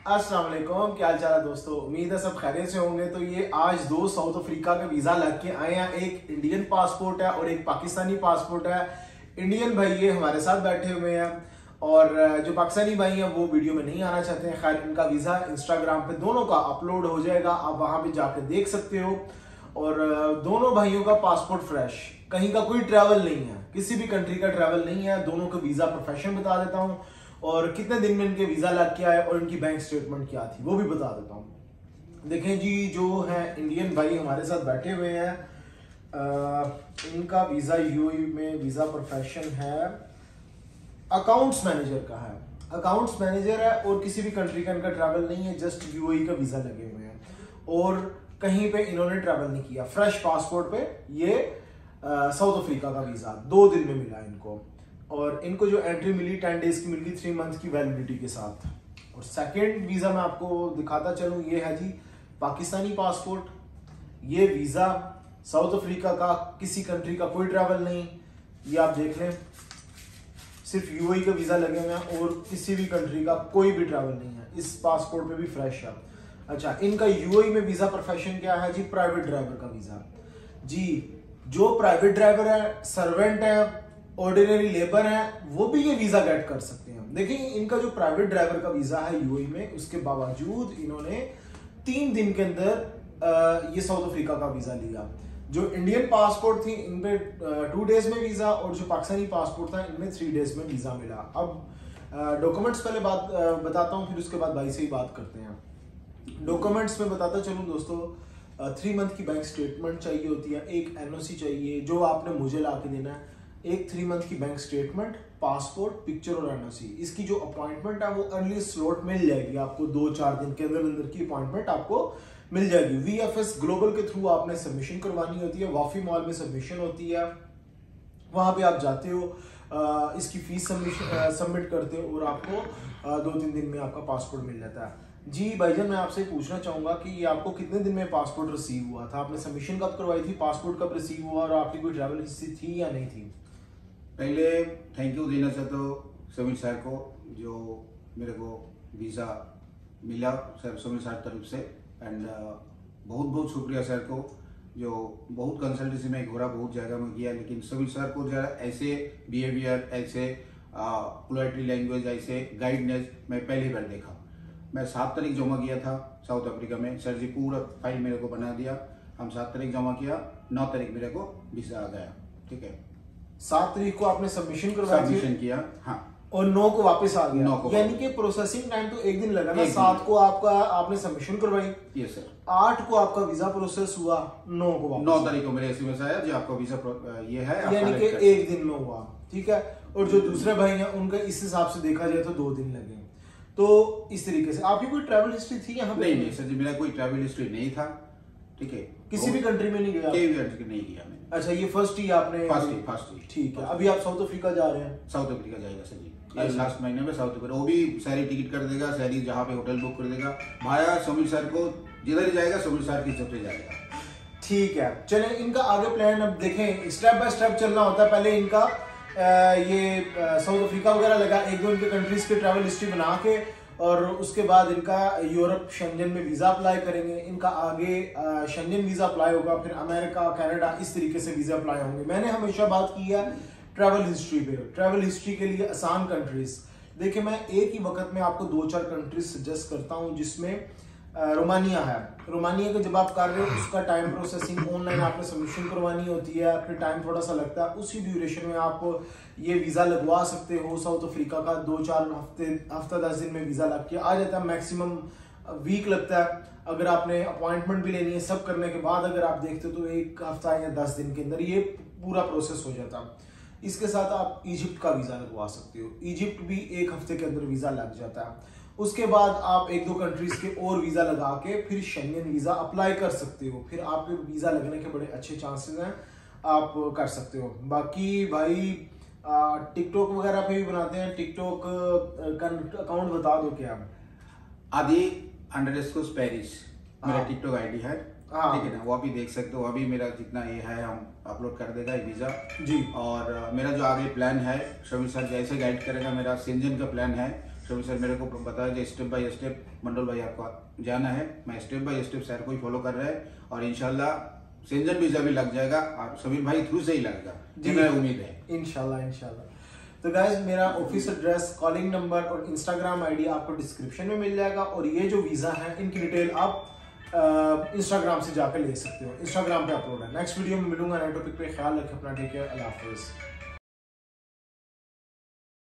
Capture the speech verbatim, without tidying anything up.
अस्सलाम वालेकुम, क्या हाल चाल है दोस्तों। उम्मीद है सब खैरियत से होंगे। तो ये आज दो साउथ अफ्रीका के वीजा लग के आए हैं। एक इंडियन पासपोर्ट है और एक पाकिस्तानी पासपोर्ट है। इंडियन भाई ये हमारे साथ बैठे हुए हैं और जो पाकिस्तानी भाई हैं वो वीडियो में नहीं आना चाहते हैं। खैर, इनका वीजा इंस्टाग्राम पे दोनों का अपलोड हो जाएगा, आप वहां पे जाके देख सकते हो। और दोनों भाइयों का पासपोर्ट फ्रेश, कहीं का कोई ट्रैवल नहीं है, किसी भी कंट्री का ट्रैवल नहीं है। दोनों का वीजा प्रोफेशन बता देता हूँ और कितने दिन में इनके वीजा लग के आए और इनकी बैंक स्टेटमेंट क्या थी वो भी बता देता हूँ। देखें जी, जो है इंडियन भाई हमारे साथ बैठे हुए हैं, आ, इनका वीजा यूएई में वीजा प्रोफेशन है, अकाउंट्स मैनेजर का है। अकाउंट्स मैनेजर है और किसी भी कंट्री का इनका ट्रैवल नहीं है, जस्ट यूएई का वीजा लगे हुए हैं और कहीं पे इन्होंने ट्रैवल नहीं किया। फ्रेश पासपोर्ट पे ये साउथ अफ्रीका का वीजा दो दिन में मिला इनको और इनको जो एंट्री मिली टेन डेज की मिल गई, थ्री मंथ की वैलिडिटी के साथ। और सेकेंड वीजा मैं आपको दिखाता चलूं, ये है जी पाकिस्तानी पासपोर्ट। ये वीजा साउथ अफ्रीका का, किसी कंट्री का कोई ट्रैवल नहीं, ये आप देख लें, सिर्फ यूएई का वीजा लगे हुए हैं और किसी भी कंट्री का कोई भी ट्रैवल नहीं है। इस पासपोर्ट पे भी फ्रेश है। अच्छा, इनका यूएई में वीजा प्रोफेशन क्या है जी? प्राइवेट ड्राइवर का वीजा जी। जो प्राइवेट ड्राइवर है, सर्वेंट है, ऑर्डिनरी लेबर है, वो भी ये वीजा गेट कर सकते हैं। देखिए, इनका जो प्राइवेट ड्राइवर का वीजा है यूएई में, उसके बावजूद इन्होंने तीन दिन के अंदर ये साउथ अफ्रीका का वीजा लिया। जो इंडियन पासपोर्ट थी इनपे टू डेज में वीजा और जो पाकिस्तानी पासपोर्ट था इनमें थ्री डेज में वीजा मिला। अब डॉक्यूमेंट्स पहले बात आ, बताता हूँ, फिर उसके बाद भाई से ही बात करते हैं। डॉक्यूमेंट्स में बताता चलूँ दोस्तों, थ्री मंथ की बैंक स्टेटमेंट चाहिए होती है, एक एनओसी चाहिए जो आपने मुझे ला के देना है, एक थ्री मंथ की बैंक स्टेटमेंट, पासपोर्ट, पिक्चर और एनओसी। इसकी जो अपॉइंटमेंट है वो अर्ली स्लॉट मिल जाएगी आपको, दो चार दिन के अंदर अंदर की अपॉइंटमेंट आपको मिल जाएगी। वीएफएस ग्लोबल के थ्रू आपने सबमिशन करवानी होती है, वाफी मॉल में सबमिशन होती है, वहां पे आप जाते हो, आ, इसकी फीस सबमिट करते हो और आपको आ, दो तीन दिन में आपका पासपोर्ट मिल जाता है। जी भाईजान, मैं आपसे पूछना चाहूंगा कि आपको कितने दिन में पासपोर्ट रिसीव हुआ था? आपने सबमिशन कब करवाई थी, पासपोर्ट कब रिसीव हुआ और आपकी कोई ट्रैवल हिस्ट्री थी या नहीं थी? पहले थैंक यू देना चाहता हूँ समीर सर को, जो मेरे को वीज़ा मिला सर समीर सर तरफ से। एंड बहुत बहुत शुक्रिया सर को, जो बहुत कंसल्टेंसी में घोड़ा बहुत जगह में किया, लेकिन समीर सर को जरा ऐसे बिहेवियर, ऐसे पोलाइटली लैंग्वेज, ऐसे गाइडनेस मैं पहली बार देखा। मैं सात तारीख जमा किया था साउथ अफ्रीका में, सर जी पूरा फाइल मेरे को बना दिया, हम सात तारीख जमा किया, नौ तारीख मेरे को वीज़ा आ गया। ठीक है, सात तारीख को आपने सबमिशन करवाया, सबमिशन किया, हाँ, और नौ को वापस आ गया। नौ को यानी कि प्रोसेसिंग टाइम तो एक दिन लगा ना। सात को आपका आपने सबमिशन करवाई, यस सर, आठ को आपका वीजा प्रोसेस हुआ, नौ को वापस नौ तारीख को मेरे एसएमएस आया जी आपका वीजा ये है, यानी कि एक दिन में हुआ। ठीक है, और जो दूसरे भाई हैं उनका इस हिसाब से देखा जाए तो दो दिन लगे। तो इस तरीके से आपकी कोई ट्रैवल हिस्ट्री थी यहाँ पे? नहीं नहीं सर जी, मेरा कोई ट्रैवल हिस्ट्री नहीं था। ठीक है, किसी भी कंट्री में नहीं गया? कई कंट्री नहीं गया मैंने। अच्छा, ये फर्स्ट ही आपने? फर्स्ट ही फर्स्ट ही ठीक है, अभी आप साउथ अफ्रीका जा रहे हैं? साउथ अफ्रीका जाएगा सर जी, ये लास्ट महीने में साउथ अफ्रीका। वो भी सारी टिकट कर देगा, सारी जहाँ पे होटल बुक कर देगा। भाया समीर सर को जिधर ही जाएगा समीर सर की सबसे जाएगा। ठीक है, चलें इनका आगे प्लान अब देखें। स्टेप बाय स्टेप चलना होता है। पहले इनका आ, ये साउथ अफ्रीका वगैरह लगा, एक दो इनके कंट्रीज के ट्रैवल हिस्ट्री बना के, और उसके बाद इनका यूरोप शेंजन में वीजा अप्लाई करेंगे। इनका आगे शेंजन वीजा अप्लाई होगा, फिर अमेरिका, कनाडा, इस तरीके से वीजा अप्लाई होंगे। मैंने हमेशा बात की है ट्रैवल हिस्ट्री पे। ट्रैवल हिस्ट्री के लिए आसान कंट्रीज देखिए, मैं एक ही वक्त में आपको दो चार कंट्रीज सजेस्ट करता हूं, जिसमें रोमानिया है। रोमानिया का जब आप कर रहे हो उसका टाइम प्रोसेसिंग, ऑनलाइन आपने सबमिशन करवानी होती है, फिर टाइम थोड़ा सा लगता है। उसी ड्यूरेशन में आप ये वीजा लगवा सकते हो। साउथ अफ्रीका का दो चार हफ्ते हफ्ता दस दिन में वीजा लग के आ जाता है, मैक्सिमम वीक लगता है। अगर आपने अपॉइंटमेंट भी लेनी है, सब करने के बाद अगर आप देखते हो तो एक हफ्ता या दस दिन के अंदर ये पूरा प्रोसेस हो जाता है। इसके साथ आप इजिप्ट का वीजा लगवा सकते हो, इजिप्ट भी एक हफ्ते के अंदर वीजा लग जाता है। उसके बाद आप एक दो कंट्रीज के और वीजा लगा के फिर शेंगन वीजा अप्लाई कर सकते हो, फिर आपके वीजा लगने के बड़े अच्छे चांसेस हैं, आप कर सकते हो। बाकी भाई टिकटॉक वगैरह पे भी बनाते हैं, टिकटॉक का अकाउंट बता दो क्या? आदि अंडरस्कोर पेरिस मेरा टिकटॉक आईडी है, ठीक है ना, वो अभी देख सकते हो। अभी मेरा जितना ये है हम अपलोड कर देगा वीजा जी। और मेरा जो आगे प्लान है, शमी सर जैसे गाइड करेगा, मेरा शेंजन का प्लान है। समीर सर मेरे को बताया कि स्टेप बाय स्टेप मंडल भाई आपका जाना है, मैं स्टेप बाय स्टेप सर को ही फॉलो कर रहे हैं और इंशाल्लाह शेंजन वीजा भी लग जाएगा और समीर भाई थ्रू से ही लगेगा जी, मेरा उम्मीद है इंशाल्लाह इंशाल्लाह। तो गाइस मेरा ऑफिस एड्रेस, कॉलिंग नंबर और इंस्टाग्राम आईडी आपको डिस्क्रिप्शन में मिल जाएगा और ये जो वीज़ा है इनकी डिटेल आप इंस्टाग्राम से जाकर ले सकते हो, इंस्टाग्राम पे अपलोड है। नेक्स्ट वीडियो में मिलूंगा नए टॉपिक पे, ख्याल रखें अपना, ठीक है, अल्लाह हाफिज़।